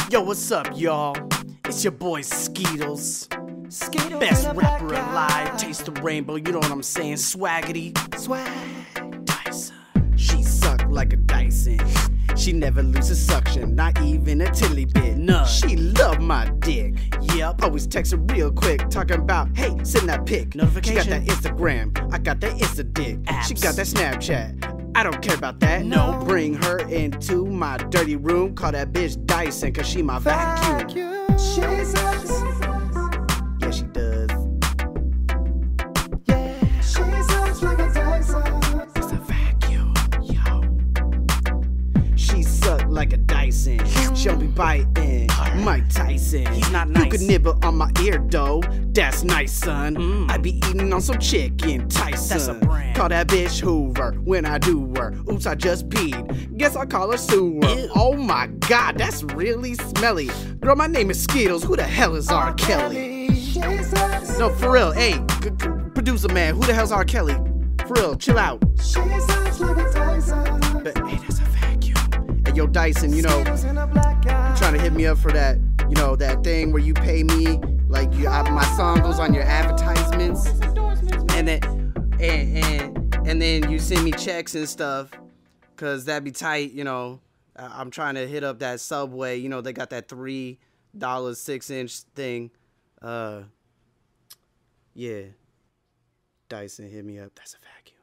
Yo, what's up, y'all? It's your boy Skeetles. Skittles Best and a black rapper guy. alive. Taste the rainbow, you know what I'm saying? Swaggity. Swag. Dyson. She suck like a Dyson. She never loses suction, not even a tilly bit. None. She love my dick. Yep. Always text her real quick, talking about, hey, send that pic. Notification. She got that Instagram. I got that Insta dick. Apps. She got that Snapchat. I don't care about that. No. Bring her into my dirty room. Call that bitch Dyson, cause she my vacuum. She sucks. Yeah, she does. Yeah. She sucks like a Dyson. It's a vacuum, yo. She suck like a Dyson. She don't be biting. Mike Tyson. He's not You nice. could nibble on my ear though. That's nice, son. I be eating on some chicken Tyson. That's a brand. Call that bitch Hoover when I do her. Oops, I just peed. Guess I call her sewer. Ew. Oh my god, that's really smelly. Girl, my name is Skittles. Who the hell is R. Kelly? She sucks. No, for real. Hey, producer man, who the hell's R. Kelly? For real, chill out. She sucks like a Dyson. But hey, that's a vacuum. Hey, yo, Dyson, you know, Skittles and a black guy. trying to hit me up for that, you know, that thing where you pay me, like my song goes on your advertisements, and then you send me checks and stuff, cause that'd be tight, you know. I'm trying to hit up that Subway, you know, they got that $3 6-inch thing. Yeah, Dyson, hit me up. That's a vacuum.